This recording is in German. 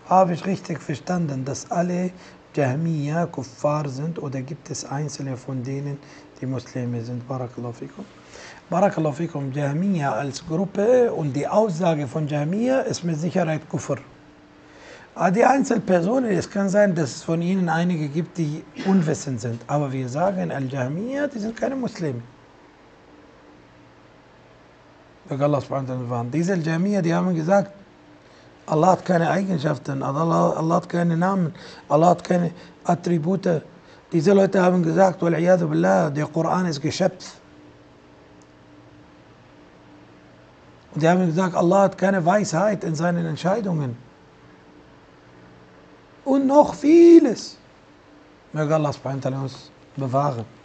Habe ich richtig verstanden, dass alle Jahmiya Kuffar sind oder gibt es einzelne von denen, die Muslime sind? Barakallahu fikum. Barakallahu fikum, Jahmiya als Gruppe und die Aussage von Jahmiya ist mit Sicherheit Kufr. Aber die Einzelpersonen, es kann sein, dass es von ihnen einige gibt, die unwissend sind. Aber wir sagen, Al-Jahmiya, die sind keine Muslime. Allah subhanahu wa ta'ala. Diese Al-Jahmiya, die haben gesagt, Allah hat keine Eigenschaften, Allah hat keine Namen, Allah hat keine Attribute. Diese Leute haben gesagt, Wal-Iyadu Billah, der Koran ist Geschöpf. Und die haben gesagt, Allah hat keine Weisheit in seinen Entscheidungen. Und noch vieles. Möge Allah subhanahu wa ta'ala uns bewahren.